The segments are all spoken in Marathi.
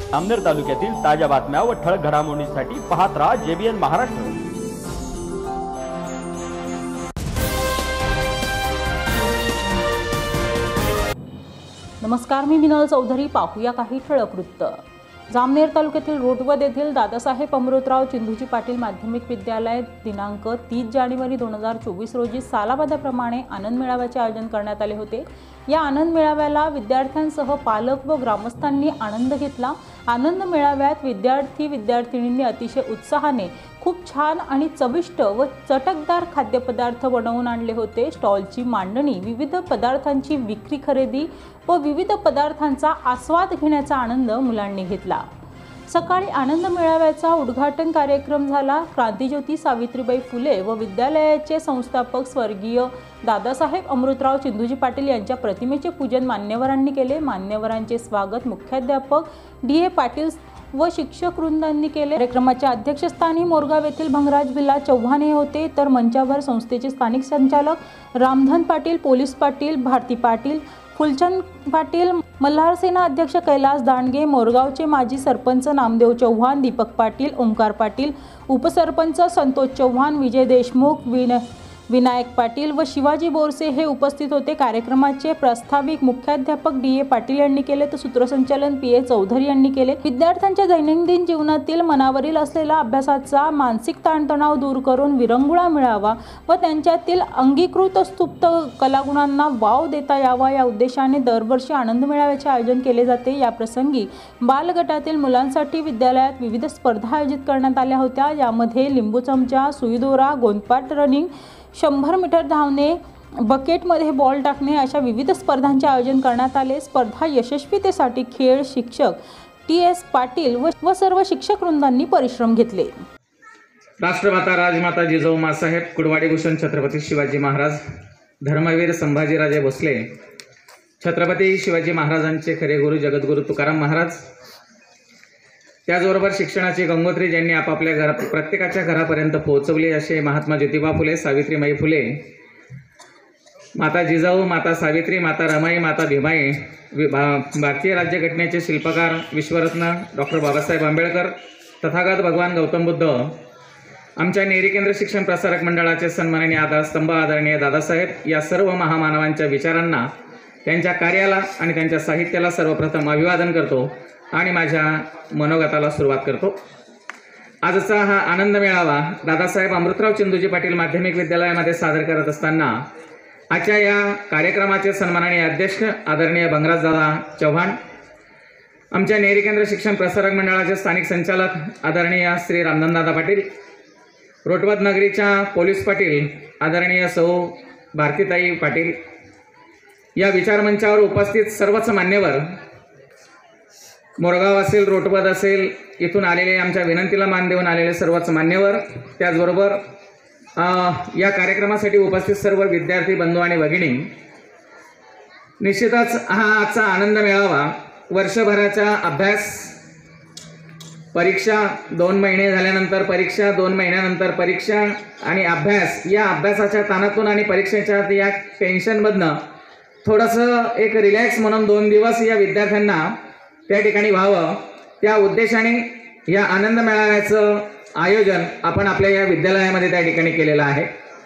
जामनेर तालुक्यातील ताज्या बातम्या व ठळक घडामोडींसाठी पाहत राहा JBN महाराष्ट्र। नमस्कार, मी मिनल चौधरी। पाहूया काही ठळक वृत्त। जामनेर तालुक्यातील रोटवद येथील दादासाहेब अमृतराव चिंदूजी पाटील माध्यमिक विद्यालय दिनांक 30 जानेवारी 2024 रोजी सालाबादाप्रमाणे आनंद मेळाव्याचे आयोजन करण्यात आले होते। या आनंद मेळाव्याला विद्यार्थ्यांसह पालक व ग्रामस्थांनी आनंद घेतला। आनंद मेळाव्यात विद्यार्थी-विद्यार्थिनींनी अतिशय उत्साहाने खूप छान आणि चविष्ट व चटकदार खाद्यपदार्थ बनवून आणले होते। स्टॉलची मांडणी, विविध पदार्थांची विक्री खरेदी व विविध पदार्थांचा आस्वाद घेण्याचा आनंद मुलांनी घेतला। सकाळी आनंद मेळाव्याचा उद्घाटन कार्यक्रम झाला। क्रांतिज्योती सावित्रीबाई फुले व विद्यालयाचे संस्थापक स्वर्गीय दादासाहेब अमृतराव चिंदूजी पाटील यांच्या प्रतिमेचे पूजन मान्यवरांनी केले। मान्यवरांचे स्वागत मुख्याध्यापक DA पाटील व शिक्षक वृंदांनी केले। कार्यक्रमाच्या अध्यक्षस्थानी मोरगाव येथील भंगराज बिल्ला चव्हाण हे होते, तर मंचावर संस्थेचे स्थानिक संचालक रामधन पाटील, पोलीस पाटील भारती पाटील, फुलचंद पाटील, मल्हार सेना अध्यक्ष कैलास दांडगे, मोरगावचे माजी सरपंच नामदेव चव्हाण, दीपक पाटील, ओंकार पाटील, उपसरपंच संतोष चव्हाण, विजय देशमुख, विनायक पाटील व शिवाजी बोरसे हे उपस्थित होते। कार्यक्रमाचे प्रास्ताविक मुख्याध्यापक DA पाटील यांनी केले, तर सूत्रसंचालन PA चौधरी यांनी केले। विद्यार्थ्यांच्या दैनंदिन जीवनातील मनावरील असलेला अभ्यासाचा मानसिक ताणतणाव दूर करून विरंगुळा मिळावा व त्यांच्यातील अंगीकृत सुप्त कलागुणांना वाव देता यावा या उद्देशाने दरवर्षी आनंद मेळाव्याचे आयोजन केले जाते। या प्रसंगी बालगटातील मुलांसाठी विद्यालयात विविध स्पर्धा आयोजित करण्यात आल्या होत्या। यामध्ये लिंबू चमचा, सुईदोरा, गोंदपाट रनिंग, 100 मीटर धावणे, बकेटमध्ये बॉल टाकणे अशा विविध स्पर्धांचे आयोजन करण्यात आले। स्पर्धा यशस्वीतेसाठी खेळ शिक्षक TS पाटील व सर्व शिक्षक वृंदांनी परिश्रम घेतले। राष्ट्रमाता राजमाता जिजाऊ माँसाहेब, कुडवाडी भूषण छत्रपती शिवाजी महाराज, धर्मवीर संभाजीराजे भोसले, छत्रपती शिवाजी महाराजांचे खरे गुरु जगद्गुरु तुकाराम महाराज, त्याचबरोबर शिक्षणाची गंगोत्री ज्यांनी आपापल्या प्रत्येकाच्या घरापर्यंत पोहोचवली असे महात्मा ज्योतिबा फुले, सावित्रीबाई फुले, माता जिजाऊ, माता सावित्री, माता रमाई, माता भीमाई, भारतीय राज्यघटनेचे शिल्पकार विश्वरत्न डॉक्टर बाबासाहेब आंबेडकर, तथागत भगवान गौतम बुद्ध, आमच्या नेरी केंद्र शिक्षण प्रसारक मंडळाचे सन्माननीय आधारस्तंभ आदरणीय दादासाहेब या सर्व महामानवांच्या विचारांना, त्यांच्या कार्याला आणि त्यांच्या साहित्याला सर्वप्रथम अभिवादन करतो आणि माझ्या मनोगताला सुरुवात करतो। आजचा हा आनंद मेळावा दादासाहेब अमृतराव चिंदूजी पाटील माध्यमिक विद्यालयामध्ये सादर करत असताना आजच्या या कार्यक्रमाचे सन्माननीय अध्यक्ष आदरणीय भंगराज दादा चव्हाण, आमच्या नेरी केंद्र शिक्षण प्रसारक मंडळाचे स्थानिक संचालक आदरणीय श्री रामधन दादा पाटील, रोटवद नगरीच्या पोलीस पाटील आदरणीय सौ भारतीताई पाटील, या विचारमंचावर उपस्थित सर्वच मान्यवर, मोरगाव असेल, रोटवद असेल, इथून आलेले आमच्या विनंतीला मान देऊन आलेले सर्वच मान्यवर, त्याचबरोबर या कार्यक्रमासाठी उपस्थित सर्व विद्यार्थी बंधू आणि भगिनी, निश्चितच हा आजचा आनंद मेळावा वर्षभराच्या अभ्यास, परीक्षा 2 महिने झाल्यानंतर परीक्षा, 2 महिन्यानंतर परीक्षा आणि अभ्यास, या अभ्यासाच्या ताणातून आणि परीक्षेच्या या टेन्शनमधनं थोडंसं एक रिलॅक्स म्हणून 2 दिवस या विद्यार्थ्यांना त्या ठिकाणी व्हावं, त्या उद्देशाने या आनंद मेळाव्याचं आयोजन आपण आपल्या या विद्यालयामध्ये त्या ठिकाणी केलेलं आहे।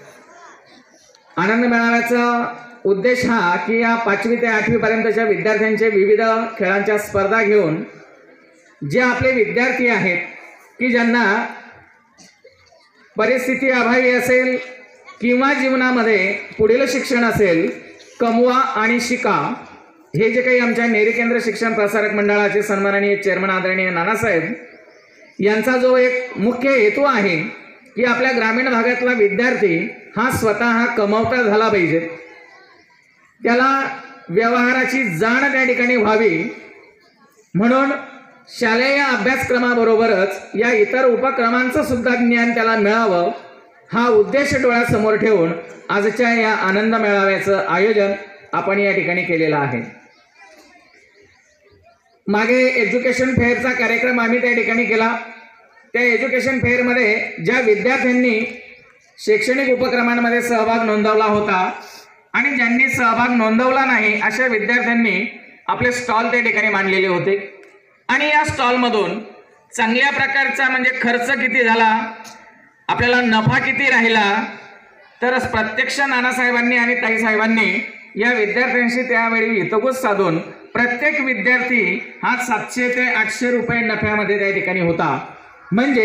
आनंद मेळाव्याचा उद्देश हा की या 5वी ते 8वी पर्यंतच्या विद्यार्थ्यांचे विविध खेळांच्या स्पर्धा घेऊन जे आपले विद्यार्थी आहेत की ज्यांना परिस्थिती अभावी असेल किंवा जीवनामध्ये पुढील शिक्षण असेल, कमवा आणि शिका, हे जे काही आमच्या नेरी केंद्र शिक्षण प्रसारक मंडळाचे सन्माननीय चेअरमन आदरणीय नानासाहेब यांचा जो एक मुख्य हेतू आहे की आपल्या ग्रामीण भागातला विद्यार्थी हा स्वतः कमवता झाला पाहिजे, त्याला व्यवहाराची जाण त्या ठिकाणी व्हावी, म्हणून शालेय अभ्यासक्रमाबरोबरच या इतर उपक्रमांचं सुद्धा ज्ञान त्याला मिळावं, हा उद्देश डोळ्यासमोर ठेवून आजच्या या आनंद मेळाव्याचं आयोजन आपण या ठिकाणी केलेलं आहे। मागे एज्युकेशन फेअरचा कार्यक्रम आम्ही त्या ठिकाणी केला। त्या एज्युकेशन फेअरमध्ये ज्या विद्यार्थ्यांनी शैक्षणिक उपक्रमांमध्ये सहभाग नोंदवला होता आणि ज्यांनी सहभाग नोंदवला नाही अशा विद्यार्थ्यांनी आपले स्टॉल त्या ठिकाणी मांडलेले होते आणि या स्टॉलमधून चांगल्या प्रकारचा म्हणजे खर्च किती झाला, आपल्याला नफा किती राहिला, तर प्रत्यक्ष नानासाहेबांनी आणि ताईसाहेबांनी या विद्यार्थ्यांशी त्यावेळी हितगुज साधून प्रत्येक विद्यार्थी हा 700 ते 800 रुपये नफ्यामध्ये त्या ठिकाणी होता. म्हणजे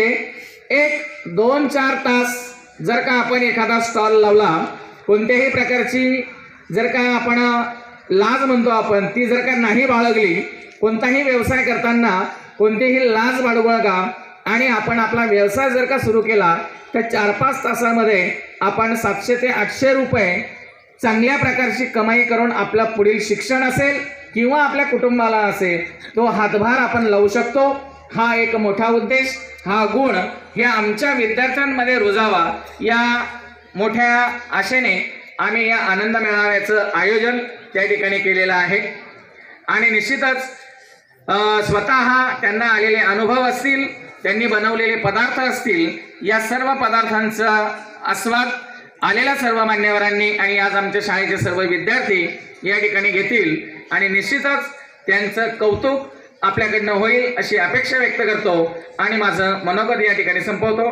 1-2-4 तास जर का आपण एखादा स्टॉल लावला, कोणत्याही प्रकारची जर का आपण लाज म्हणतो आपण ती जर का नाही बाळगली, कोणताही व्यवसाय करताना कोणतेही लाज बाळगा आणि आपण आपला व्यवसाय जर का सुरू केला तर 4-5 तासामध्ये आपण 700 ते 800 रुपये चांगल्या प्रकारची कमाई करून आपलं पुढील शिक्षण असेल किंवा आपल्या कुटुंबाला असेल तो हातभार आपण लावू शकतो. हा एक मोठा उद्देश, हा गुण हे आमच्या विद्यार्थ्यांमध्ये रुजावा या मोठ्या आशेने आम्ही या आनंद मेळाव्याचं आयोजन त्या ठिकाणी केलेलं आहे. आणि निश्चितच स्वतः त्यांना आलेले अनुभव असतील, त्यांनी बनवलेले पदार्थ असतील, या सर्व पदार्थांचा आस्वाद आलेल्या सर्व मान्यवरांनी आणि आज आमच्या शाळेचे सर्व विद्यार्थी या ठिकाणी घेतील आणि निश्चितच त्यांचं कौतुक आपल्याकडनं होईल अशी अपेक्षा व्यक्त करतो आणि माझं मनोगत या ठिकाणी संपवतो.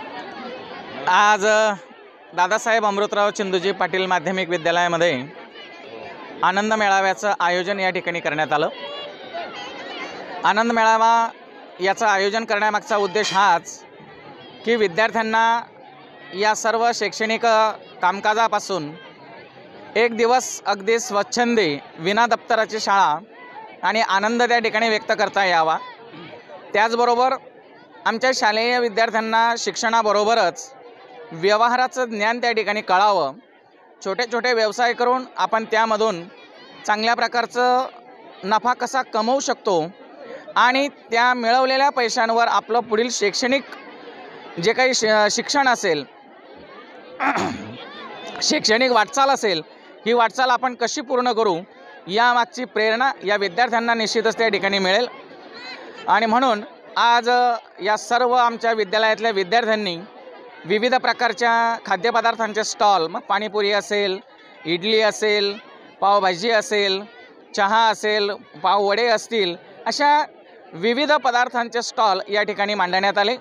आज दादासाहेब अमृतराव चिंदूजी पाटील माध्यमिक विद्यालयामध्ये आनंद मेळाव्याचं आयोजन या ठिकाणी करण्यात आलं. आनंद मेळावा याचं आयोजन करण्यामागचा उद्देश हाच की विद्यार्थ्यांना या सर्व शैक्षणिक कामकाजापासून एक दिवस अगदी स्वच्छंदी विना दप्तराची शाळा आणि आनंद त्या ठिकाणी व्यक्त करता यावा. त्याचबरोबर आमच्या शालेय विद्यार्थ्यांना शिक्षणाबरोबरच व्यवहाराचं ज्ञान त्या ठिकाणी कळावं. छोटे छोटे व्यवसाय करून आपण त्यामधून चांगल्या प्रकारचं नफा कसा कमवू शकतो आणि त्या मिळवलेल्या पैशांवर आपलं पुढील शैक्षणिक जे काही शिक्षण असेल, शैक्षणिक वाटचाल असेल, ही वाटचाल आपण कशी पूर्ण करू यामागची प्रेरणा या विद्यार्थ्यांना निश्चितच त्या ठिकाणी मिळेल. आणि म्हणून आज या सर्व आमच्या विद्यालयातल्या विद्यार्थ्यांनी विविध प्रकारच्या खाद्यपदार्थांचे स्टॉल, मग पाणीपुरी असेल, इडली असेल, पावभाजी असेल, चहा असेल, पाववडे असतील, अशा विविध पदार्थांचे स्टॉल या ठिकाणी मांडण्यात आले.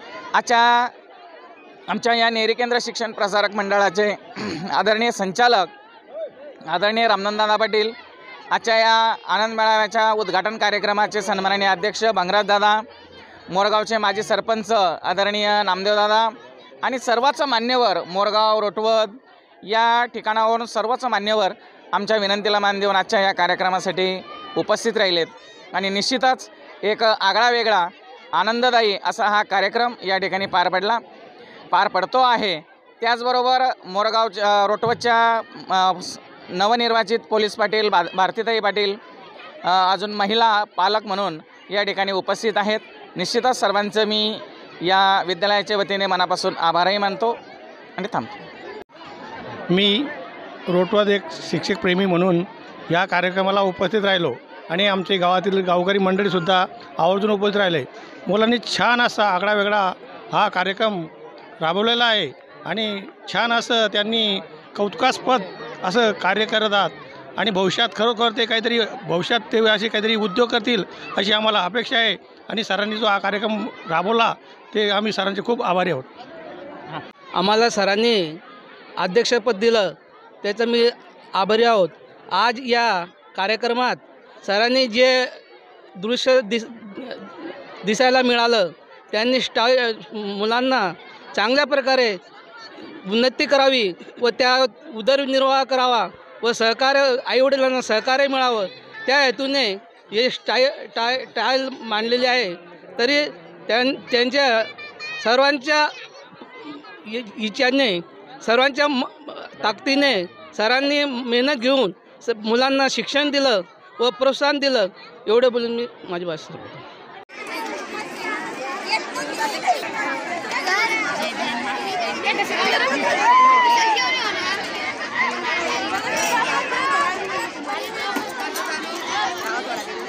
आमच्या या नेरी केंद्र शिक्षण प्रसारक मंडळाचे आदरणीय संचालक आदरणीय रामनंददादा पाटील, आजच्या या आनंद मेळाव्याच्या उद्घाटन कार्यक्रमाचे सन्माननीय अध्यक्ष भांगराज दादा, मोरगावचे माजी सरपंच आदरणीय नामदेवदादा आणि सर्वच मान्यवर, मोरगाव, रोटवद या ठिकाणावरून सर्वच मान्यवर आमच्या विनंतीला मान देऊन आजच्या या कार्यक्रमासाठी उपस्थित राहिलेत. आणि निश्चितच एक आगळा वेगळा आनंददायी असा हा कार्यक्रम या ठिकाणी पार पडतो आहे. त्याचबरोबर मोरगाव रोटवदच्या नवनिर्वाचित पोलीस पाटील भारतीताई पाटील अजून महिला पालक म्हणून या ठिकाणी उपस्थित आहेत. निश्चितच सर्वांचं मी या विद्यालयाच्या वतीने मनापासून आभारही मानतो आणि थांबतो. मी रोटवद एक शिक्षकप्रेमी म्हणून या कार्यक्रमाला उपस्थित राहिलो आणि आमचे गावातील गावकरी मंडळीसुद्धा आवर्जून उपस्थित राहिले. मुलांनी छान असा आगळा वेगळा हा कार्यक्रम राबवलेला आहे आणि छान असं त्यांनी कौतुकास्पद असं कार्य करतात आणि भविष्यात खरोखर ते काहीतरी भविष्यात ते असे काहीतरी उद्योग करतील अशी आम्हाला अपेक्षा आहे. आणि सरांनी जो हा कार्यक्रम राबवला ते आम्ही सरांचे खूप आभारी आहोत. आम्हाला सरांनी अध्यक्षपद दिलं त्याचं मी आभारी आहोत. आज या कार्यक्रमात सरांनी जे दृश्य दिसायला मिळालं, त्यांनी मुलांना चांगल्या प्रकारे उन्नती करावी व त्या उदरनिर्वाह करावा व सहकार्य आईवडिलांना सहकार्य मिळावं त्या हेतूने हे टायल मांडलेले आहे. तरी त्यांच्या सर्वांच्या इच्छाने, सर्वांच्या ताकदीने सरांनी मेहनत घेऊन मुलांना शिक्षण दिलं व प्रोत्साहन दिलं. एवढं बोलून मी माझी भाषण करतो.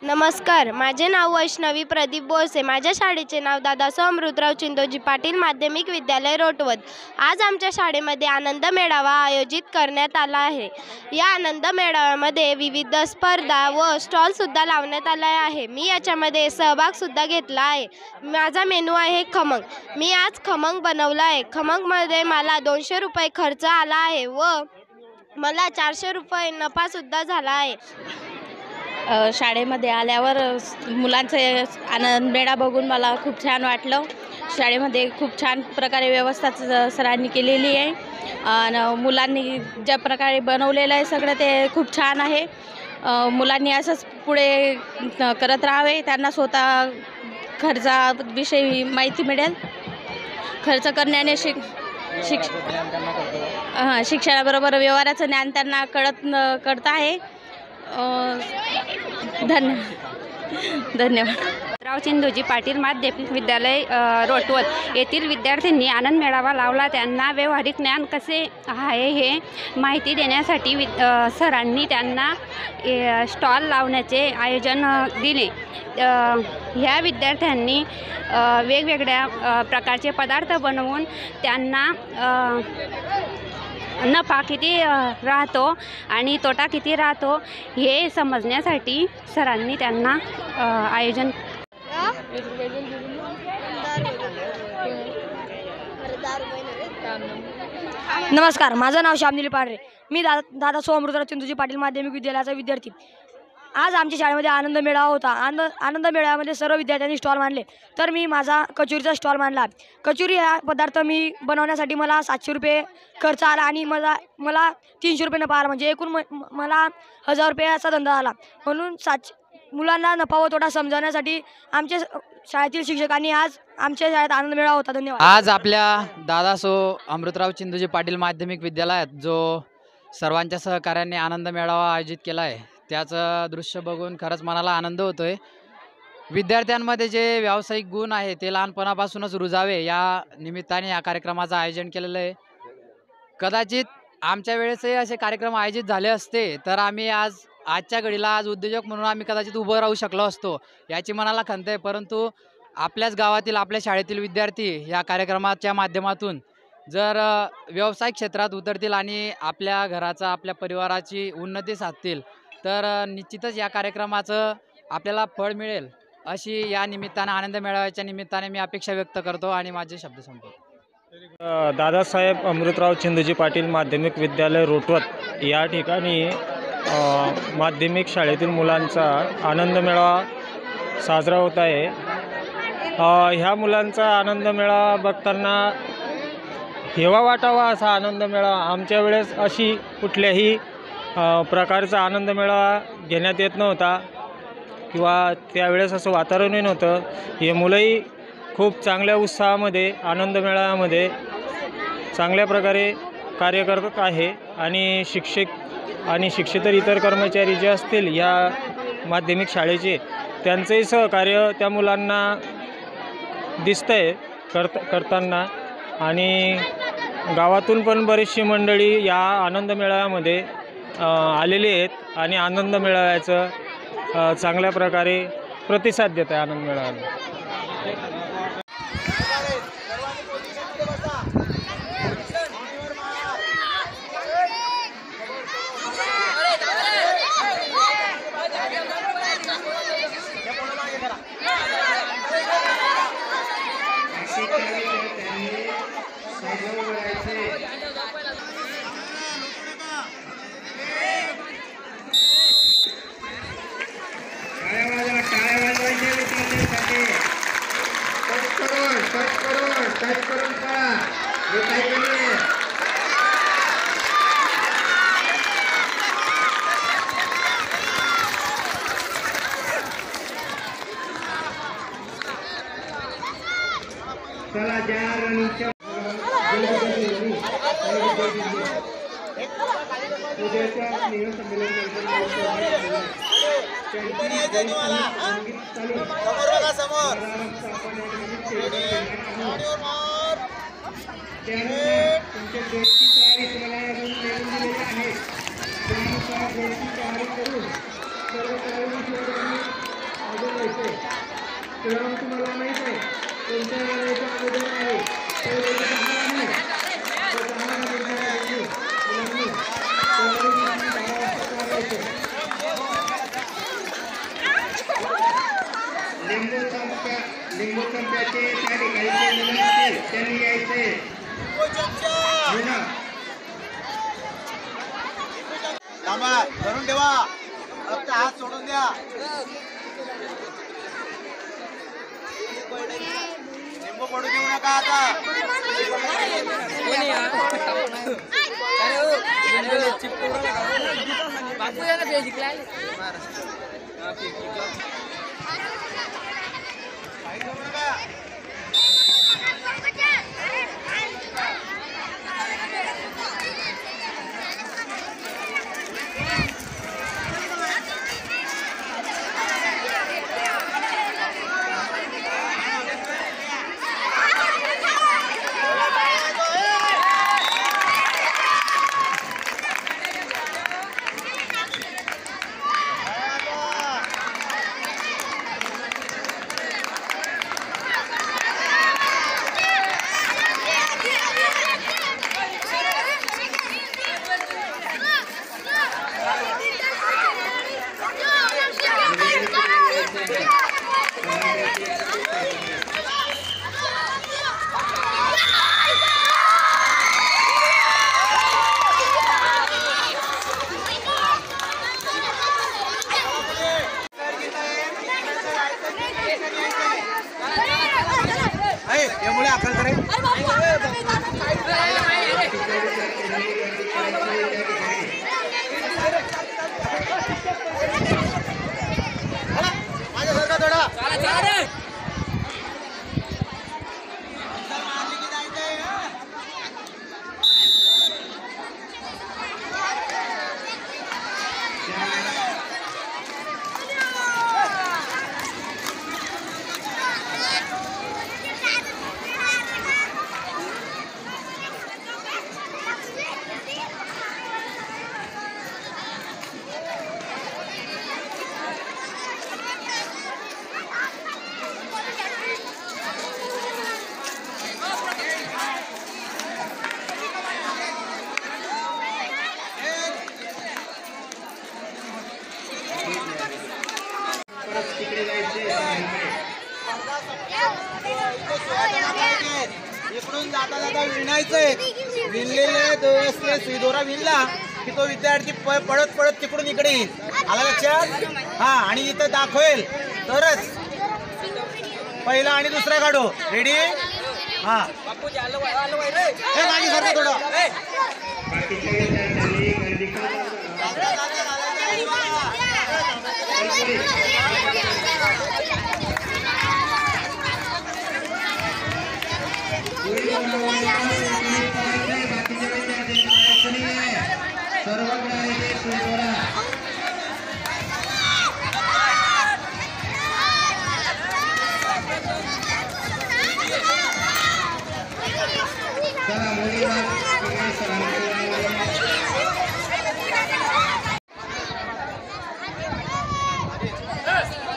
नमस्कार, माझे नाव वैष्णवी प्रदीप बोरसे. माझ्या शाळेचे नाव दादासाहेब अमृतराव चिंदोजी पाटील माध्यमिक विद्यालय रोटवत. आज आमच्या शाळेमध्ये आनंद मेळावा आयोजित करण्यात आला आहे. या आनंद मेळाव्यामध्ये विविध स्पर्धा व स्टॉलसुद्धा लावण्यात आला आहे. मी याच्यामध्ये सहभागसुद्धा घेतला आहे. माझा मेनू आहे खमंग. मी आज खमंग बनवला आहे. खमंगमध्ये मला 200 रुपये खर्च आला आहे व मला 400 रुपये नफासुद्धा झाला आहे. शाळेमध्ये आल्यावर मुलांचे आनंद मेळा बघून मला खूप छान वाटलं. शाळेमध्ये खूप छान प्रकारे व्यवस्था सरांनी केलेली आहे आणि मुलांनी ज्या प्रकारे बनवलेलं आहे सगळं ते खूप छान आहे. मुलांनी असंच पुढे करत राहावे. त्यांना स्वतः खर्चाविषयी माहिती मिळेल. खर्च करण्याने शिक्षणाबरोबर व्यवहाराचं ज्ञान त्यांना कळत आहे. धन्यवाद. राव चिंदोजी पाटील माध्यमिक विद्यालय रोटवत येथील विद्यार्थ्यांनी आनंद मेळावा लावला. त्यांना व्यावहारिक ज्ञान कसे आहे हे माहिती देण्यासाठी सरांनी त्यांना स्टॉल लावण्याचे आयोजन दिले. ह्या विद्यार्थ्यांनी वेगवेगळ्या प्रकारचे पदार्थ बनवून त्यांना नफा किती राहतो आणि तोटा किती राहतो हे समजण्यासाठी सरांनी त्यांना आयोजन. नमस्कार, माझं नाव श्यामनिल पांढरे. मी दादासाहेब अमृतराव चिंदोजी पाटील माध्यमिक विद्यालयाचा विद्यार्थी. आज आमच्या शाळेमध्ये आनंद मेळावा होता. आनंद मेळाव्यामध्ये सर्व विद्यार्थ्यांनी स्टॉल मांडले. तर मी माझा कचोरीचा स्टॉल मांडला. कचोरी हा पदार्थ मी बनवण्यासाठी मला 700 रुपये खर्च आला आणि मला 300 रुपये नफा आला. म्हणजे एकूण मला 1000 रुपयाचा धंदा आला. म्हणून मुलांना नफा व तोटा समजवण्यासाठी आमच्या शाळेतील शिक्षकांनी आज आमच्या शाळेत आनंद मेळावा होता. धन्यवाद. आज आपल्या दादासाहेब अमृतराव चिंदोजी पाटील माध्यमिक विद्यालयात जो सर्वांच्या सहकार्याने आनंद मेळावा आयोजित केला आहे त्याचं दृश्य बघून खरंच मनाला आनंद होतो आहे. विद्यार्थ्यांमध्ये जे व्यावसायिक गुण आहे ते लहानपणापासूनच रुजावे या निमित्ताने या कार्यक्रमाचं आयोजन केलेलं आहे. कदाचित आमच्या वेळेसही असे कार्यक्रम आयोजित झाले असते तर आम्ही आजच्या घडीला आज उद्योजक म्हणून आम्ही कदाचित उभं राहू शकलो असतो याची मनाला खंत आहे. परंतु आपल्याच गावातील आपल्या शाळेतील विद्यार्थी या कार्यक्रमाच्या माध्यमातून जर व्यवसाय क्षेत्रात उतरतील आणि आपल्या घराचा आपल्या परिवाराची उन्नती साधतील तर निश्चितच या कार्यक्रमाचं आपल्याला फळ मिळेल अशी या निमित्तानं आनंद मेळाव्याच्या निमित्ताने मी अपेक्षा व्यक्त करतो आणि माझे शब्द संपवतो. दादासाहेब अमृतराव चिंदोजी पाटील माध्यमिक विद्यालय रोटवत या ठिकाणी माध्यमिक शाळेतील मुलांचा आनंद मेळावा साजरा होत आहे. ह्या मुलांचा आनंद मेळावा बघताना हेवा वाटावा असा आनंद मेळावा. आमच्या वेळेस अशी कुठल्याही प्रकारचा आनंद मेळावा घेण्यात येत नव्हता किंवा त्यावेळेस असं वातावरणही नव्हतं. हे मुलंही खूप चांगल्या उत्साहामध्ये आनंद मेळाव्यामध्ये चांगल्या प्रकारे कार्य करत आहे आणि शिक्षक आणि शिक्षेतर इतर कर्मचारी जे असतील या माध्यमिक शाळेचे त्यांचंही सहकार्य त्या मुलांना दिसतं आहे करताना. आणि गावातून पण बरीचशी मंडळी या आनंद मेळाव्यामध्ये आलेली आहेत आणि आनंद मेळाव्याचं चांगल्या प्रकारे प्रतिसाद देत आहे आनंद मेळाव्याला. क्रम तुम्हाला माहित आहे, कोणत्या वेळेचा अगोदर आहे, तो वेळ 10 आहे. तो 10 वाजता आहे. मुलांनी तयारी 10 वाजता करायचं. लिंबू चंप्याचे त्या ठिकाणी मुलं असतील त्यांनी यायचे. धरून ठेवा, फक्त हात सोडून द्या. लिंबू पडू देऊ नका आता. एवढे अकल करे माझ्यासारखा थोडा इकडून जाता जाता विणायचंय. विणलेले सुईदोरा विणला की तो विद्यार्थी पळत पळत तिकडून इकडे येईल. आला लक्षात? हा, आणि इथं दाखवेल तरच पहिला आणि दुसरा काढू. रेडी? हा, हे माझ्यासारखं थोडं चला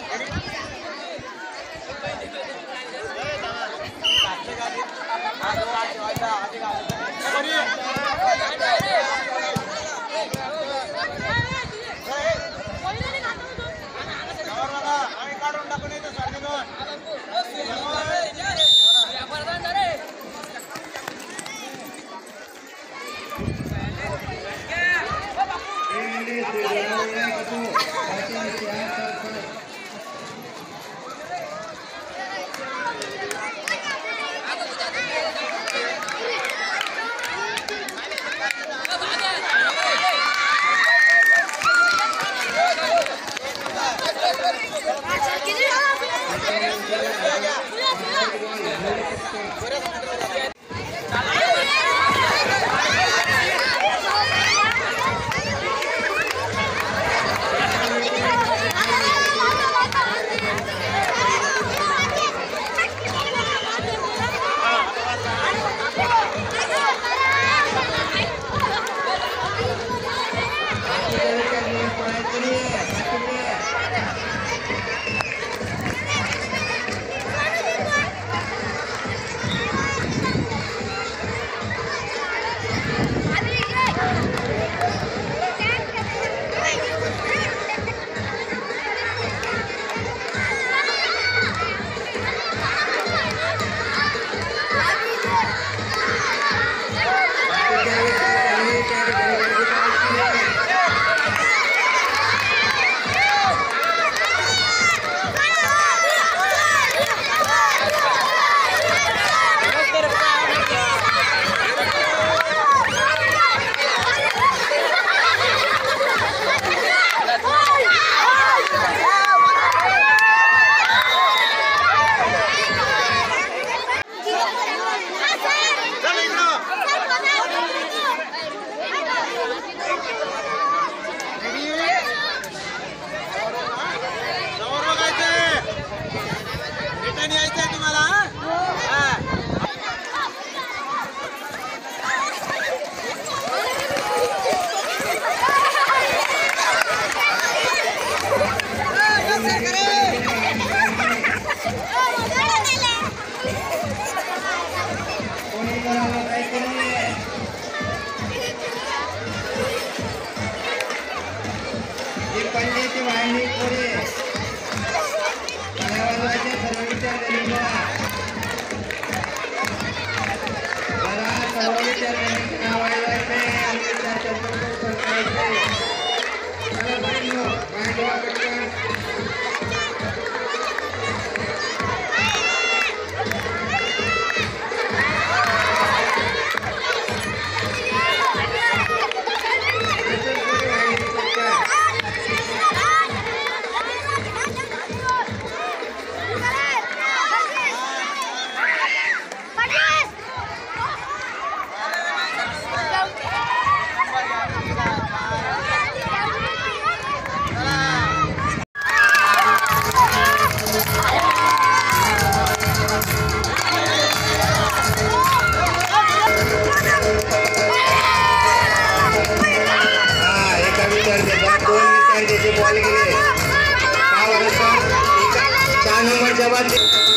माध्यमात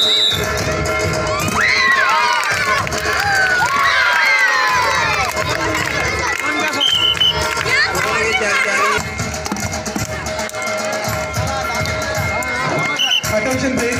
Attention please.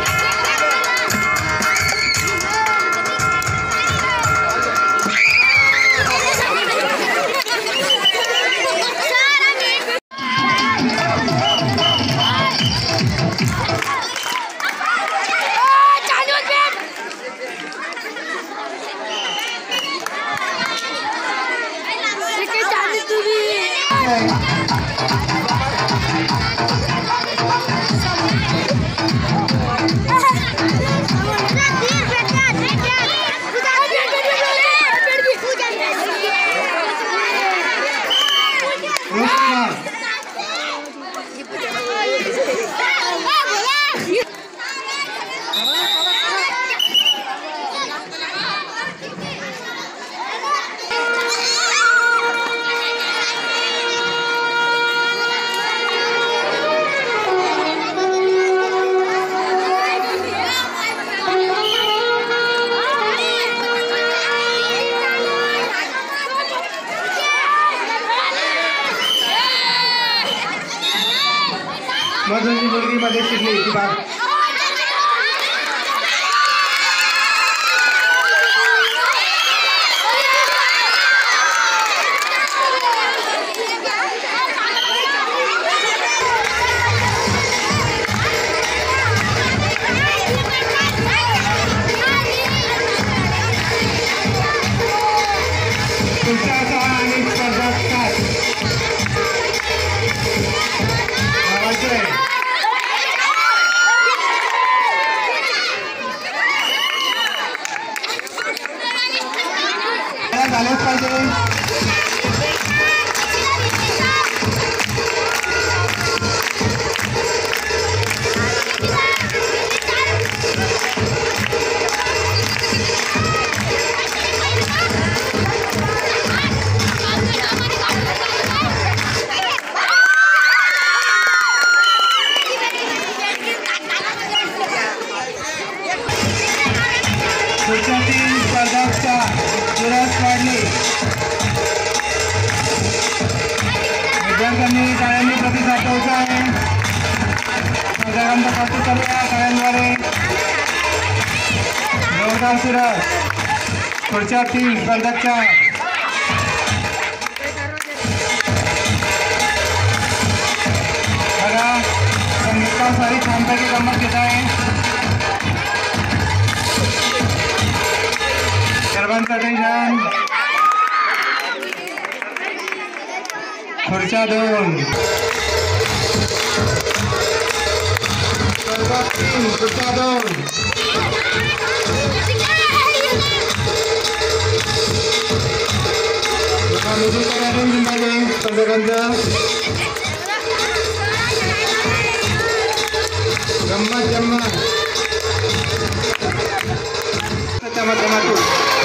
मधुंची मुलगी मध्ये शिरली ती बाग झालेच पाहिजे. पुढच्यातील स्पर्धांचा चुरस काढली. विद्यार्थ्यांनी टाळ्यांनी प्रतिसाद द्यायचा आहे. स्पर्धकांचा कौतुक करूया टाळ्यांद्वारे. जोरदार चुरस पुढच्या 3 स्पर्धकच्या बघा संगीतकार सारी छानपैकी गंमत घेत आहे. सर्वांचं अटेन्शन. पुढच्या 2 पुढच्या 2 स्पर्धकांचं गंमत जम्मत त्या माध्यमातून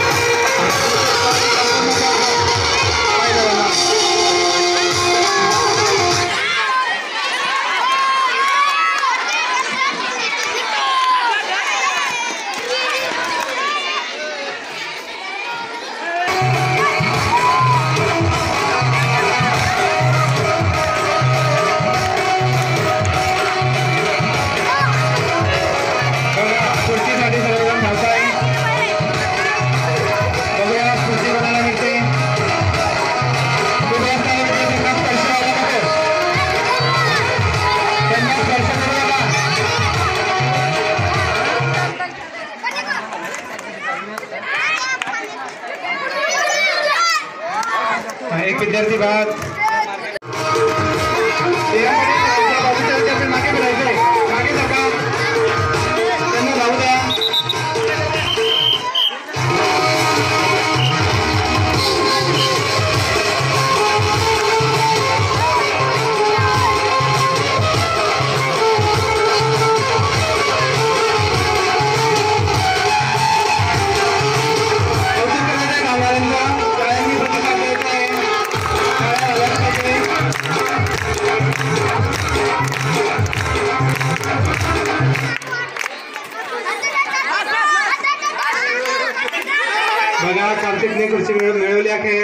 एक विद्यार्थी बाद मागे बोलायचंय. मागे नका त्यांना जाऊ द्या. कार्तिकने खुर्ची मिळवली आहे.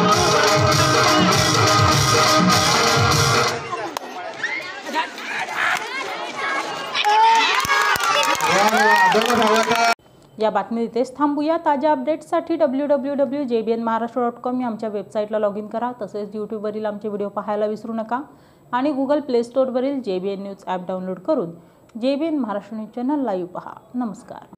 या बातमी इथेच थांबूया. ताज्या अपडेट्ससाठी www.jbnmaharashtra.com या आमच्या वेबसाईटला लॉग इन करा. तसेच यूट्यूबवरील आमचे व्हिडिओ पाहायला विसरू नका आणि गुगल प्ले स्टोअरवरील JBN न्यूज ॲप डाउनलोड करून JBN Maharashtra news channel live पहा. नमस्कार.